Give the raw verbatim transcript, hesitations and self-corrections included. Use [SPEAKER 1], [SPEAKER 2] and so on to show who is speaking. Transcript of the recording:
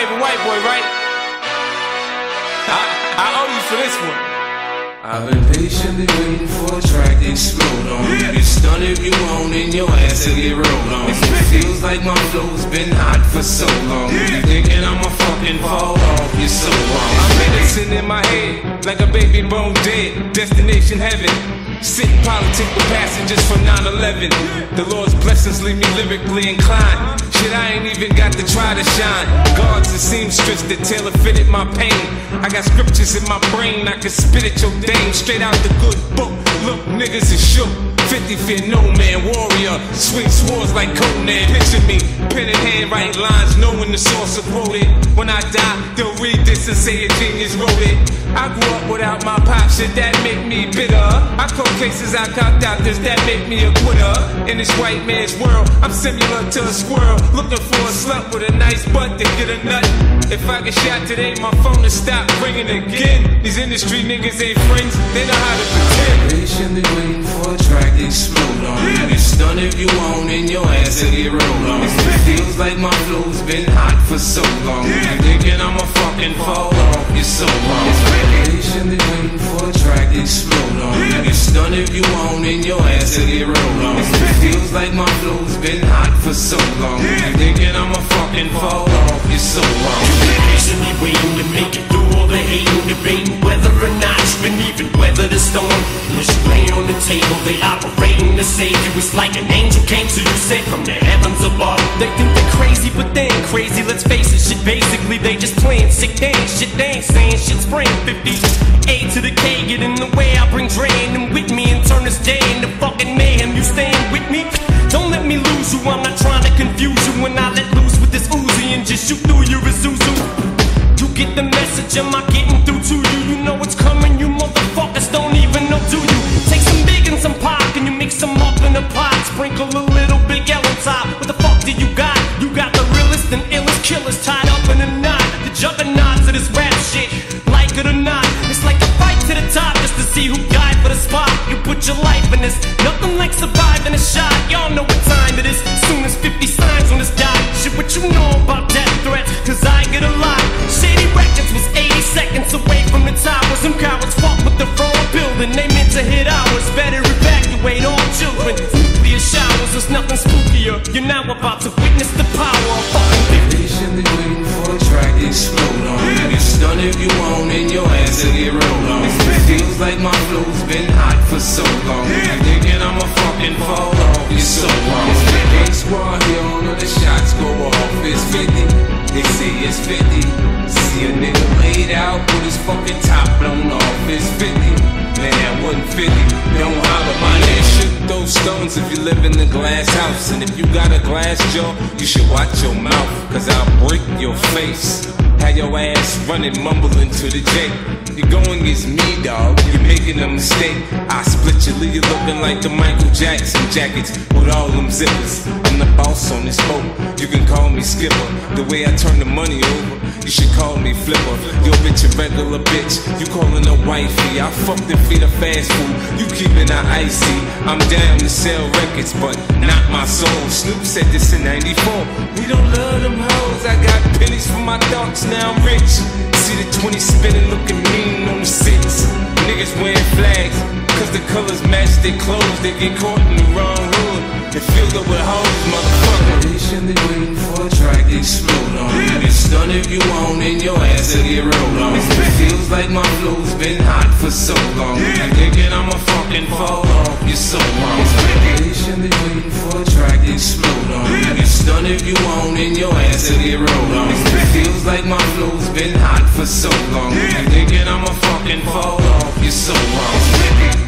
[SPEAKER 1] favorite white boy, right? I, I owe you for this one.
[SPEAKER 2] I've been patiently waiting for a track to explode on. You get stunned if you want, and your ass will get rolled on. It feels like my flow's been hot for so long. You thinking I'ma fucking fall off, you're so wrong.
[SPEAKER 1] I'm medicine in my head, like a baby bone dead. Destination heaven. Sitting politic with passengers from nine eleven. The Lord's blessings leave me lyrically inclined. Shit, I ain't even got to try to shine. Guards and seamstress that tailor fitted my pain. I got scriptures in my brain, I can spit at your dame. Straight out the good book, look, niggas is shook. fifty fear no man, warrior. Swing swords like Conan. Picture me, pen in hand, writing lines, knowing the source of quoted. When I die, they'll read this and say a genius wrote it. I grew up without my pop, shit that make me bitter. I cold cases, I cop doctors, that make me a quitter. In this white man's world, I'm similar to a squirrel, looking for a slut with a nice butt to get a nut. If I get shot today, my phone will stop ringing again. These industry niggas ain't friends, they know how to pretend.
[SPEAKER 2] Patiently waiting for a track to explode on. You get stunned if you want, and your ass will get rolled on. It feels like my flow's been hot for so long. You thinking I'ma fucking fall off, you're so wrong. Patiently waiting for a track to explode on. You get stunned if you want, and your ass will get rolled on. It feels like my flow's been hot for so long. You thinking I'ma fucking fall off, you're so wrong.
[SPEAKER 3] Patiently waiting to make it through all the hating, debating whether or not you can even weather the storm. Push play on the table, they operating to save you. It's like an angel came to you, sent from the heavens above.
[SPEAKER 4] They think they're crazy, but they ain't crazy. Let's face it, shit. Basically, they just playing sick. They ain't shit. They ain't saying shit. Spraying fifty A to the K, get in the way. I bring Dre and them with me and turn this day into fucking mayhem. You staying with me? Don't let me lose you. I'm not trying to confuse you. When I let loose with this Uzi and just shoot through your Isuzu. You get the message, am I getting through to you? You know it's coming, you motherfuckers don't even know, do you? Take some big and some pop, and you mix them up in a pot. Sprinkle a little big L on top. What the fuck do you got? You got the realest and illest killers tied up in a knot. The juggernauts of this rap shit, like it or not. It's like a fight to the top just to see who died for the spot. You put your life in this, nothing like surviving a shot. Y'all know what time it is, soon as fifty signs on this dot. Shit, what you know about death threats, cause I get a lot. Shady Records was eighty seconds away from the towers. Some cowards fought with the front building, they meant to hit ours. Better evacuate all children. Nuclear showers, there's nothing spookier. You're now about to witness the power of fucking victory.
[SPEAKER 2] Patiently waiting for a track to explode on. You get stunned if you want, and your ass will get rolled on. It feels like my flow's been hot for so long. You thinking I'ma fucking fall off, you're so wrong. Gang squad here, all of the shots go off. It's fifty, they say it's fifty. See a nigga laid out with his fucking top blown off. It's fifty, man, that wasn't fifty. Don't holler, my name shouldn't throw stones if you live in a glass house. And if you got a glass jaw, you should watch your mouth, cause I'll break your face. Have your ass running, mumbling to the J. You're going against me, dog, you're making a mistake. I split you, leave you looking like the Michael Jackson jackets with all them zippers. I'm the boss on this boat, you can call me skipper. The way I turn the money over, you should call me flipper. Your bitch a regular bitch, you calling her wifey. I fucked and feed her fast food, you keeping her icy. I'm down to sell records, but not my soul. Snoop said this in ninety-four, we don't love them hoes. I got pennies for my thoughts, now I'm rich. See the twenty spinning, looking mean on the six. Niggas wearing flags, cause the colors match their clothes. They get caught in the wrong hood and filled up with hoes, motherfucker. Patiently waiting for a track to explode on. You get stunned if you want, and your ass will get rolled on. It feels like my flow's been hot for so long. You thinking I'ma fucking fall off, you're so wrong. Patiently waiting for a track to explode on. You get stunned if you want, and your ass will get rolled on. It feels like my flow's been hot for so long. You thinking I'ma fucking fall off, you're so wrong.